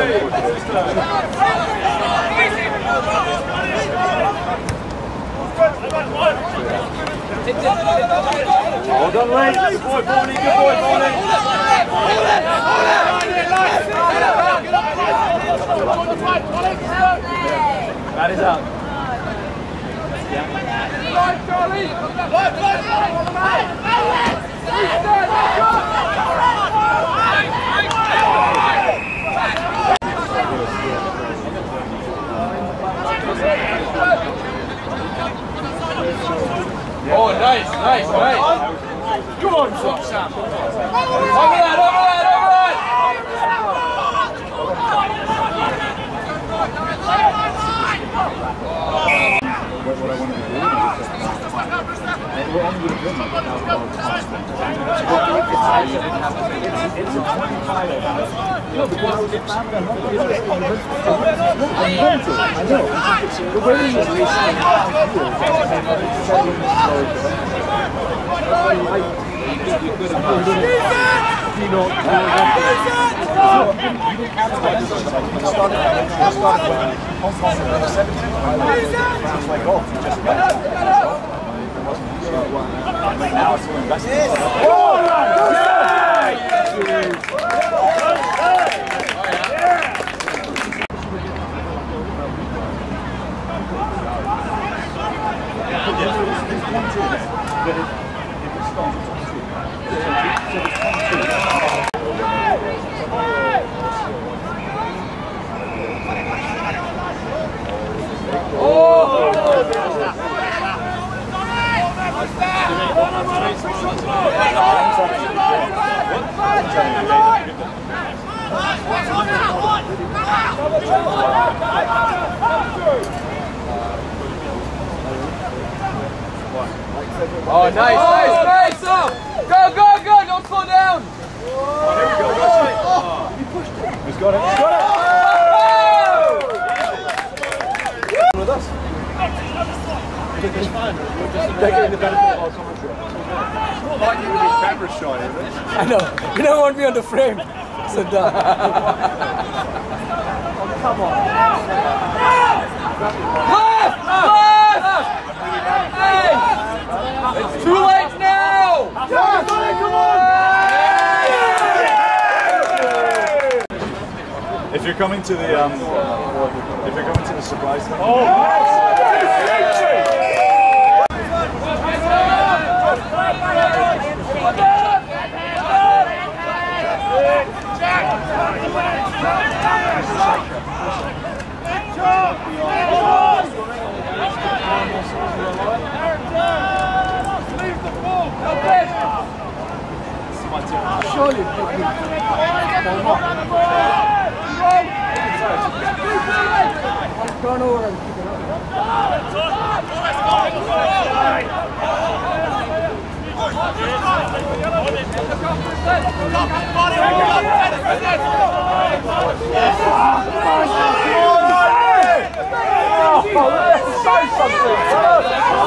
Hold on, Lee. Good boy, Bonnie. Good boy, Bonnie. That is up. Oh, nice. Come on, Sam. Over that. What I want to do is we're only going to do it's a 25. No, because it's I know. The way is now it's invested. Oh, nice. Go, don't slow down. He's got it. With us. They're getting the benefit of our commentary. It's not like you're really camera shy, is it? I know. You don't want me on the frame. So done. Come on. Left! Hey! It's too late now! Come on! If you're coming to the surprise thing. Oh! Surely. Turn over and kick it Oh, let's say something!